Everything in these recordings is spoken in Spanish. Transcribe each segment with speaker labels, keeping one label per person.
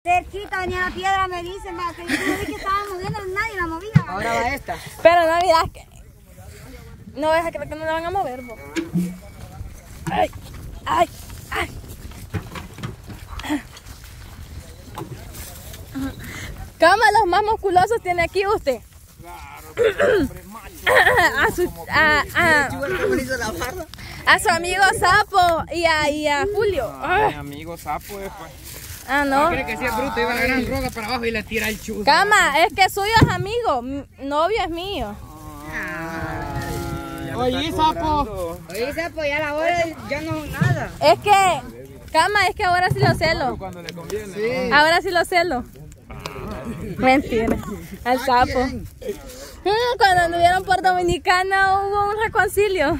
Speaker 1: Terquita, venía la piedra, me dice, ma, que yo no vi que estaba moviendo, nadie la movía.
Speaker 2: Ahora va esta.
Speaker 3: Pero no miras que... No vas a creer que no la van a mover, vos. Ay, ay, ay. Cama, los más musculosos tiene aquí usted. A su amigo Sapo y a Julio.
Speaker 4: Mi amigo Sapo después.
Speaker 3: Ah, no.
Speaker 2: Cree que si es bruto iba a la gran roga para abajo y le tira el chuzo.
Speaker 3: Cama, es que suyo es amigo, novio es mío.
Speaker 2: Oye, Sapo. Oye, Sapo, ya la hora ya no nada.
Speaker 3: Es que, Cama, es que ahora sí lo celo.
Speaker 4: Cuando le conviene.
Speaker 2: Sí.
Speaker 3: Ahora sí lo celo. Mentira. Al Sapo. Cuando anduvieron por Dominicana hubo un reconcilio.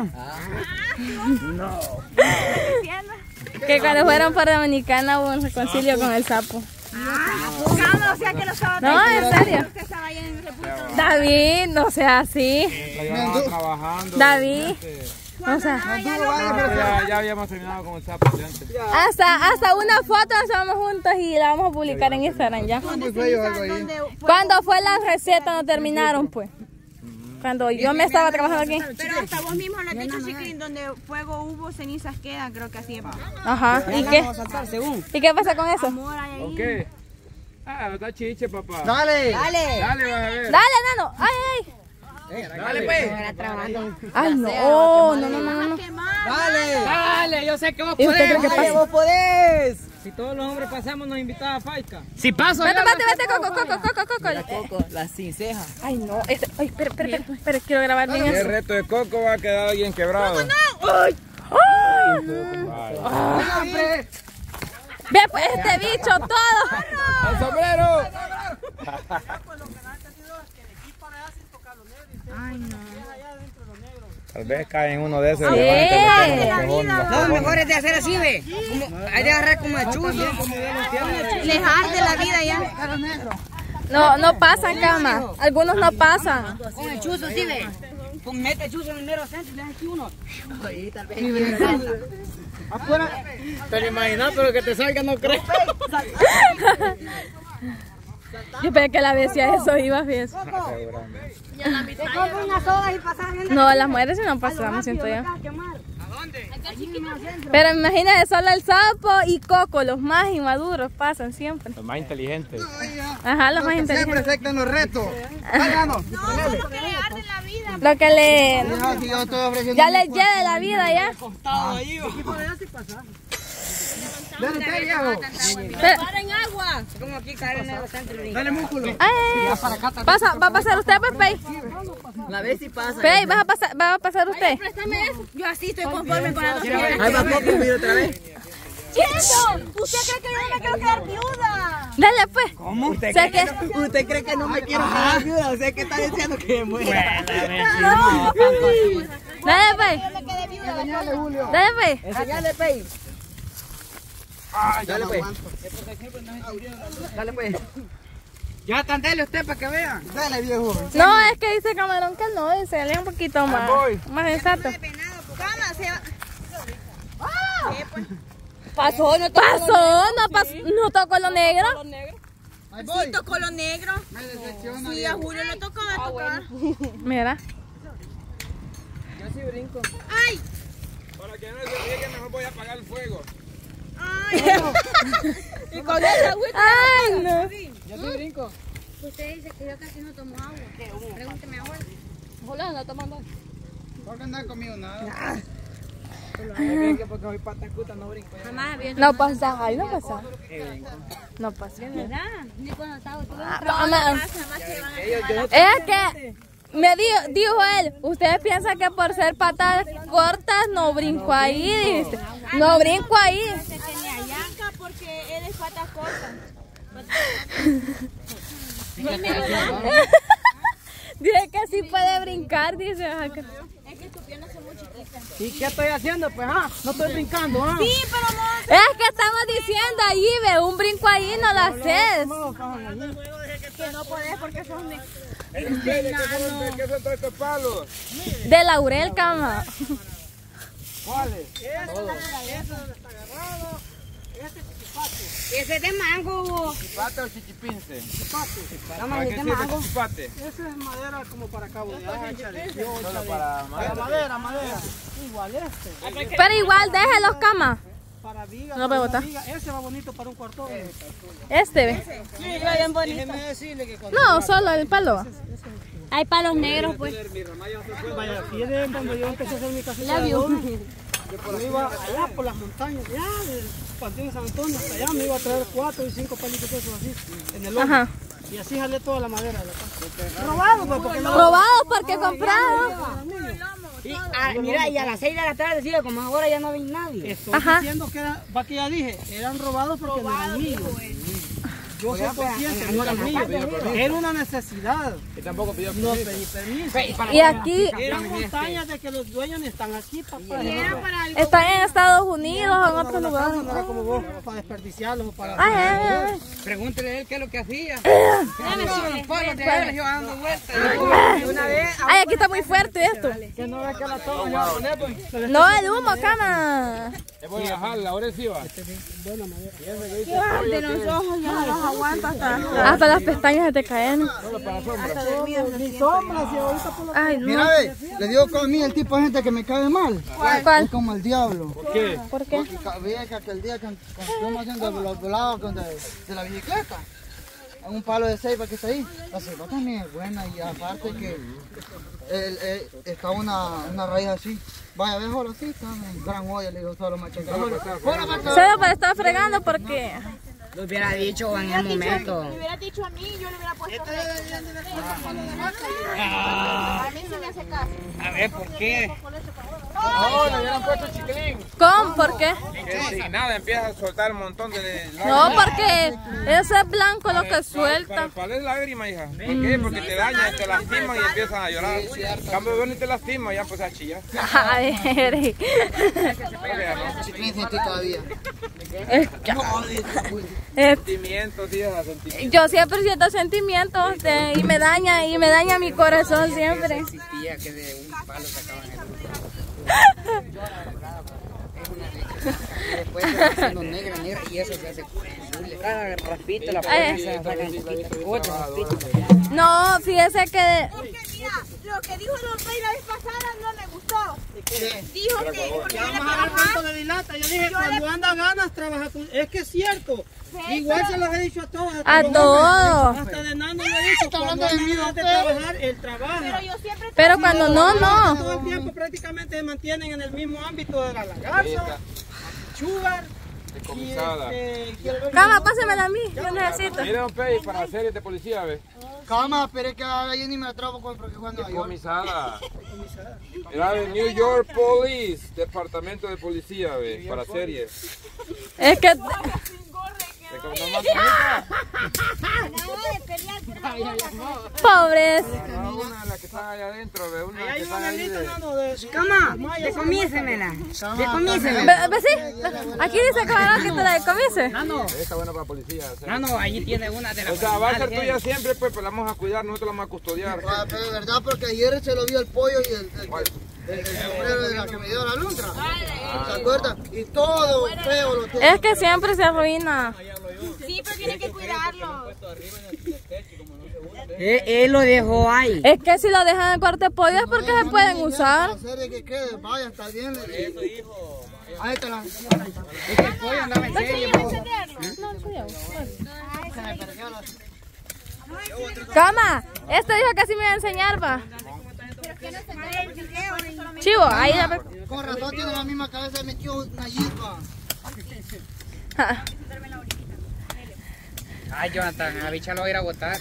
Speaker 4: No.
Speaker 3: Que cuando fueron por Dominicana hubo un reconcilio con el Sapo.
Speaker 1: Cama, o sea que lo estaba
Speaker 3: No, en serio.
Speaker 1: Usted estaba ahí en República.
Speaker 3: David, no sea así.
Speaker 4: La llevaba trabajando.
Speaker 3: David. O sea,
Speaker 4: Ya habíamos terminado con el Sapo de antes.
Speaker 3: hasta una foto nos vamos juntos y la vamos a publicar en Instagram ya. Cuando fue la receta no terminaron pues. Cuando yo me estaba trabajando aquí.
Speaker 1: Pero hasta vos mismo lo has dicho, Chiquín, donde fuego hubo, cenizas quedan, creo que así es.
Speaker 3: Ajá. ¿Y qué? ¿Y qué pasa con eso?
Speaker 1: Amor hay ahí.
Speaker 4: Ok. Ah, está chiche, papá.
Speaker 2: Dale.
Speaker 1: Dale.
Speaker 4: Dale, vas a ver.
Speaker 3: Dale, nano. Ay, ay.
Speaker 4: Dale, pues.
Speaker 3: Ay, no.
Speaker 2: Dale. Dale, yo sé que vos
Speaker 3: ¿Y usted cree que
Speaker 2: Dale,
Speaker 3: pasa?
Speaker 2: vos podés. Si todos los hombres pasamos, nos invitaba a Faica. Si paso,
Speaker 3: Vete,
Speaker 2: yo
Speaker 3: Coco.
Speaker 2: la sin ceja.
Speaker 3: Ay, no. Ay, espera, quiero grabar bien
Speaker 4: El
Speaker 3: eso.
Speaker 4: reto de Coco va a quedar alguien quebrado.
Speaker 3: Ay. Ve pues este bicho todo.
Speaker 4: ¡El sombrero! Tal vez cae en uno de esos.
Speaker 2: No, mejor es de hacer así, ve. Hay de agarrar como el chuzo.
Speaker 1: Les arde la vida ya.
Speaker 3: No pasan, Cama. Algunos no pasan.
Speaker 2: Con el chuzo, sí, ve. Mete el chuzo en el mero centro y le das aquí uno. Oye, tal vez. Afuera. Te lo imaginas, pero que te salga no creo.
Speaker 3: Yo pensé que la bestia eso iba bien.
Speaker 1: Te compro unas sodas y pasar bien.
Speaker 3: No, las mujeres sí no pasamos, siento yo. Pero imagínate, solo el Sapo y Coco, los más inmaduros, pasan siempre.
Speaker 4: Los más inteligentes.
Speaker 3: Ajá, los más
Speaker 2: Siempre
Speaker 3: inteligentes.
Speaker 2: aceptan los retos.
Speaker 1: No, porque le arde la vida.
Speaker 3: Lo que le...
Speaker 2: Yo estoy ofreciendo.
Speaker 3: Ya les lleve la vida ya.
Speaker 2: Dale, viejo.
Speaker 1: En agua.
Speaker 2: Como aquí caer en el mero centro. Dale músculo.
Speaker 3: Ay, va a pasar usted, pues, Pei.
Speaker 2: A ver si pasa.
Speaker 3: Pei, va a pasar usted.
Speaker 1: Préstame eso. Yo así estoy conforme con las dos
Speaker 2: Ahí va Coco, mira otra vez.
Speaker 1: ¡Quieto! ¿Usted cree que yo no me quiero quedar viuda?
Speaker 3: Dale, pues.
Speaker 2: ¿Cómo?
Speaker 3: Sé que...
Speaker 2: ¿Usted cree que no me quiero quedar viuda? O sea, que está diciendo que me muera.
Speaker 1: No.
Speaker 3: Dale, Pei.
Speaker 1: Yo me quedé viuda.
Speaker 3: Dale, Pei.
Speaker 2: Enseñale, Pei. Dale, pues. Dale, pues. Ya tan dale usted para que vean. Dale, viejo.
Speaker 3: No, es que dice Camarón que no, dice, lee un poquito más. Más exacto.
Speaker 1: Cama, se va.
Speaker 3: Pasó, no tocó lo negro.
Speaker 1: Sí, tocó lo negro. Sí, a Julio le tocó tocar.
Speaker 3: Mira.
Speaker 2: Yo sí brinco.
Speaker 1: ¡Ay!
Speaker 4: Para que no se riegue, mejor voy a apagar el fuego.
Speaker 1: ¡Ay! Y con esa agüita.
Speaker 3: Ay, no.
Speaker 2: Yo sí brinco.
Speaker 1: Usted dice que yo casi no tomo agua. Pregúnteme ahora.
Speaker 3: Hola, no tomando.
Speaker 2: ¿Por qué andar conmigo nada? Porque soy patacuta, no brinco.
Speaker 1: Jamás había
Speaker 3: No pasa, ay, no pasa. No pasa.
Speaker 1: ¿verdad? Ni cuando estaba tú.
Speaker 3: Mamá, es que me dijo él, ustedes piensan que por ser patas cortas no brinco ahí, dice. No brinco ahí.
Speaker 1: Se tenía yanca porque él es patas cortas.
Speaker 3: Dice que sí puede brincar, dice.
Speaker 1: Es que tus piernas son muy chiquitas.
Speaker 2: ¿Y qué estoy haciendo? Pues, no estoy brincando,
Speaker 1: Sí, pero no.
Speaker 3: Es que estamos diciendo ahí, ve, un brinco ahí no lo haces.
Speaker 1: Que no podés porque son de...
Speaker 4: ¿Qué son todos estos palos?
Speaker 3: De laurel, Cama.
Speaker 4: ¿Cuáles?
Speaker 1: Ese es de mango.
Speaker 4: ¿Chipate o chichipince?
Speaker 1: No,
Speaker 4: ¿Para
Speaker 1: es
Speaker 4: qué
Speaker 1: de
Speaker 4: sirve
Speaker 1: mango.
Speaker 4: chipate?
Speaker 2: Esa es madera como para cabo de hacha, de piocha,
Speaker 4: Solo para madera.
Speaker 2: madera. Igual este.
Speaker 3: Pero igual, déjelos, cama.
Speaker 2: Para vigas.
Speaker 3: No me gusta.
Speaker 2: Ese va bonito para un cuartón.
Speaker 3: Este, ve.
Speaker 1: Sí, bien bonito.
Speaker 2: Déjeme decirle que cuando...
Speaker 3: No, solo el palo.
Speaker 1: Hay palos negros, pues.
Speaker 2: Vaya, fíjate cuando yo empecé a hacer mi casita de adobe, yo iba allá por las montañas, allá del Panteón de San Antonio, hasta allá me iba a traer 4 y 5 palitos de esos así, en el lomo.
Speaker 3: Ajá.
Speaker 2: Y así jalé toda la madera de la casa. Robado, pues, porque no...
Speaker 3: Probado porque comprado.
Speaker 1: Mira, y a las 6 de la tarde, sí, como ahora ya no vi nadie.
Speaker 2: Estoy
Speaker 3: Ajá.
Speaker 2: diciendo que era, va que ya dije, eran robados porque no eran míos. Yo soy consciente, no eran míos. Era una necesidad.
Speaker 4: Y tampoco pidió
Speaker 2: No
Speaker 4: permiso.
Speaker 2: pedí permiso.
Speaker 3: Y aquí
Speaker 2: Eran montañas de que los dueños están aquí, papá.
Speaker 3: están en Estados Unidos o en otros
Speaker 2: No
Speaker 3: lugares.
Speaker 2: era como vos, para desperdiciarlos o para...
Speaker 3: Ay, ay, ay.
Speaker 1: Pregúntele a él qué es lo que hacía.
Speaker 3: Ay, aquí está muy fuerte esto.
Speaker 2: Que no es que la toma, ya poner, pues.
Speaker 3: No, el humo, cama.
Speaker 4: Voy a bajarla, ahora sí va.
Speaker 1: De los ojos ya no los aguanta hasta.
Speaker 3: Hasta las pestañas se te caen.
Speaker 2: Ni sombras y ahorita por la...
Speaker 3: Ay, no.
Speaker 5: Mira, ve, le digo que a mí el tipo de gente que me cae mal.
Speaker 3: ¿Cuál?
Speaker 5: Es como el diablo.
Speaker 4: ¿Qué?
Speaker 3: ¿Por qué?
Speaker 5: Porque veía que aquel día que estuvimos haciendo los volados de la bicicleta, en un palo de ceiba que está ahí, la ceiba también es buena y aparte que está una raíz así. Vaya, ve, ahora sí, está en gran olla, le digo, solo machacador.
Speaker 3: Solo para estar fregando porque...
Speaker 1: Lo hubiera dicho en el momento.
Speaker 6: Me hubiera dicho a mí, yo le hubiera puesto a mí sí me hace caso.
Speaker 1: A ver, ¿por qué?
Speaker 4: No, le hubieran puesto chiquilín.
Speaker 3: ¿Cómo? ¿Por qué?
Speaker 4: Que sin nada empieza a soltar un montón de...
Speaker 3: No, porque eso es blanco lo que suelta.
Speaker 4: ¿Cuál es la lágrima, hija? ¿Por qué? Porque te dañan, te lastiman y empiezan a llorar. En cambio, vos ni te lastimas, ya pues a chillar.
Speaker 3: A ver.
Speaker 5: Chiquín sentí todavía.
Speaker 4: Sentimientos, hija, sentimientos.
Speaker 3: Yo siempre siento sentimientos y me daña mi corazón siempre.
Speaker 1: Existía que de un palo sacaban el después se va haciendo negra y eso se hace azul. Cada raspito la ponen, se sacan chiquitas. Otro raspito.
Speaker 3: No, fíjese que...
Speaker 6: Porque mira, lo que dijo el doctor la vez pasada no me gustó. Dijo que porque
Speaker 2: Ya
Speaker 6: era
Speaker 2: vamos a dar
Speaker 6: trabajar.
Speaker 2: cuento de dilata. Yo dije, cuando anda ganas, trabaja con... Es que es cierto. Igual se los he dicho a todos.
Speaker 3: A todos.
Speaker 2: Hasta de nano lo he dicho. Cuando anda ganas de trabajar, él trabaja.
Speaker 6: Pero yo siempre
Speaker 3: Pero cuando no.
Speaker 2: Todo el tiempo prácticamente se mantienen en el mismo ámbito de la lagarza, sugar y
Speaker 4: Decomisada.
Speaker 3: Cama, pásemela a mí, yo necesito.
Speaker 4: Mira, don Pei, para series de policía, ve.
Speaker 5: Cama, pero es que ahora yo ni me atrapo con porque cuando yo...
Speaker 4: Decomisada. Era de New York Police, departamento de policía, ve, para series.
Speaker 3: Es que... Pobres.
Speaker 4: Una de las que están allá adentro, ve, una
Speaker 2: hay
Speaker 4: que
Speaker 2: un
Speaker 4: están ahí
Speaker 2: angelito,
Speaker 4: de...
Speaker 2: nano, de...
Speaker 1: Cama, decomísemela. Decomísemela.
Speaker 3: ¿Ve, sí? Aquí dice que te la comiese.
Speaker 4: Está buena para policía. O sea,
Speaker 1: No, allí tiene una de las...
Speaker 4: o sea, va a ser tuya siempre, pues la vamos a cuidar, nosotros la vamos a custodiar.
Speaker 5: Ah, pero de verdad, porque ayer se lo vio el pollo y el sombrero de la que me dio la luntra. ¿Se acuerdan? Y todo feo lo tiene.
Speaker 3: Es que siempre se arruina.
Speaker 6: sí, pero tiene que cuidarlo.
Speaker 1: Él lo dejó ahí.
Speaker 3: Es que si lo dejan en cuarto de pollo es porque se pueden usar.
Speaker 5: La serie que quede, vaya, está bien. Ahí está la...
Speaker 1: El pollo andaba en serio.
Speaker 3: Cama, este dijo que así me iba a enseñar, va. Chivo, ahí ya ve.
Speaker 5: Con razón tiene la misma cabeza, metió una hierba.
Speaker 1: Ay, Jonathan, a la bicha lo voy a ir a botar.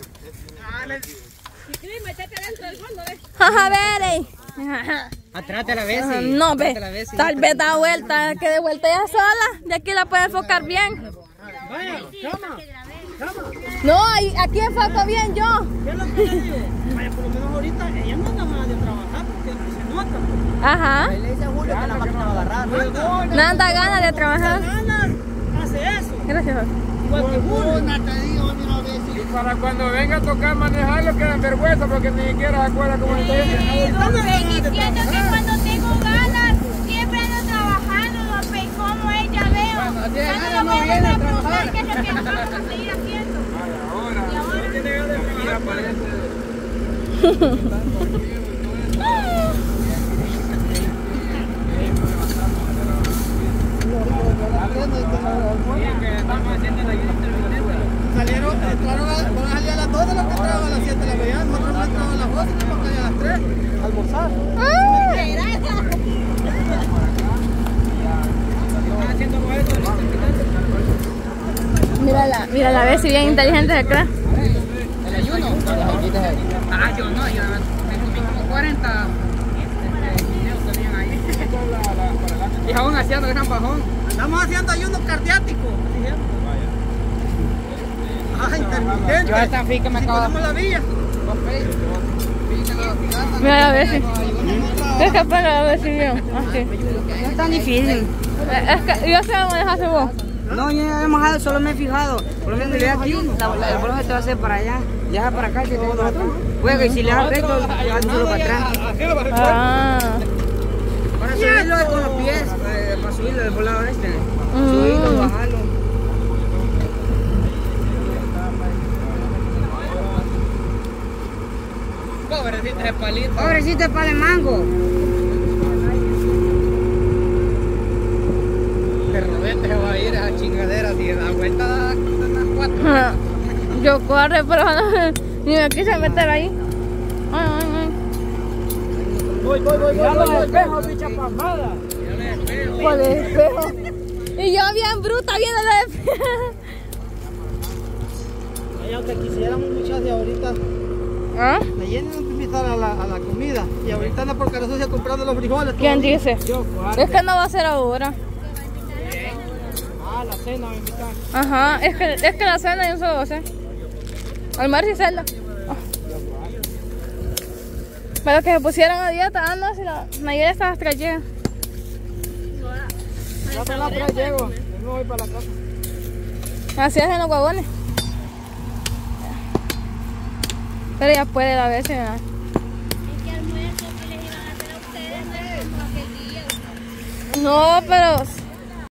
Speaker 3: A ver,
Speaker 1: Atrás de la Bessie.
Speaker 3: no
Speaker 1: Atrás
Speaker 3: ve,
Speaker 1: de la Bessie.
Speaker 3: tal vez da vuelta, que de vuelta ya sola, de aquí la puede enfocar bien.
Speaker 2: Vaya, cama.
Speaker 3: No, aquí enfoco bien yo.
Speaker 2: ¿Qué es lo que le digo? Vaya, por lo menos ahorita ella no anda más de trabajar porque se nota.
Speaker 3: Ajá,
Speaker 1: Le dice a Julio que la máquina va a agarrar.
Speaker 3: no anda ganas de trabajar.
Speaker 2: Ganas, hace eso.
Speaker 3: Gracias.
Speaker 2: Igual que Julio.
Speaker 5: Una te digo, mira, ve,
Speaker 4: Y para cuando venga a tocar manejarlo quedan vergüenza porque ni siquiera se acuerda cómo es.
Speaker 6: Diciendo que cuando tengo ganas, siempre ando trabajando, no sé cómo ella veo. ¿Qué es lo que vamos a seguir haciendo?
Speaker 4: Ahora, aquí aparece.
Speaker 2: Salieron, entraron, van a salir a las 2 de los que entraban a las 7 de la mañana, nosotros no entramos a las 8, tenemos que ir a las 3 a almorzar.
Speaker 3: Mírala, a ver si bien inteligente se cree.
Speaker 1: ¿El ayuno? Ah, yo no, yo me comí como 40 videos que habían ahí. Y aún haciendo gran bajón.
Speaker 2: Estamos haciendo ayuno cardiático. Ah, intermitente.
Speaker 1: Yo hasta fui que me acabo
Speaker 2: Ponemos la vía.
Speaker 3: Mira a ver si. Es que para a ver si bien. Así.
Speaker 1: No es tan difícil.
Speaker 3: Es que yo sé cómo dejaste vos.
Speaker 1: No, yo no he bajado, solo me he fijado. Por lo menos le aquí, el bolo se te va a hacer para allá. Le das para acá y te tengo para atrás. Juega y si le das recto, le das solo para atrás.
Speaker 3: Ah.
Speaker 1: Para subirlo es con los pies, para subirlo del volado este. Subirlo, bajarlo. Pobrecito ese palito. Pobrecito el palo de mango. De repente se va a ir a esa chingadera si da vuelta da unas 4.
Speaker 3: Yo corre, pero ni me quise meter ahí. Ay, ay, ay.
Speaker 2: Voy. Mirando el espejo, bicha pasmada.
Speaker 3: Por el espejo. Y yo bien bruta viendo el espejo.
Speaker 2: Ay, aunque quisiéramos muchas de ahorita,
Speaker 3: ¿Ah?
Speaker 2: me llenan de invitar a la comida. Y ahorita anda por cara sucia comprando los frijoles.
Speaker 3: ¿Quién dice?
Speaker 2: Yo,
Speaker 3: Es que no va a ser ahora.
Speaker 2: Ah, la cena me invitan.
Speaker 3: Ajá, es que la cena yo solo va a hacer. Almuerzo y cena. Pero que se pusieran a dieta, anda, si la mayoría está hasta que llega.
Speaker 2: Ya te la trae, llego. Yo me voy para la casa.
Speaker 3: Así es en los guabones. Pero ya puede la vez, ¿verdad?
Speaker 6: Es que almuerzo que les iban a hacer a ustedes no es como aquel día.
Speaker 3: No, pero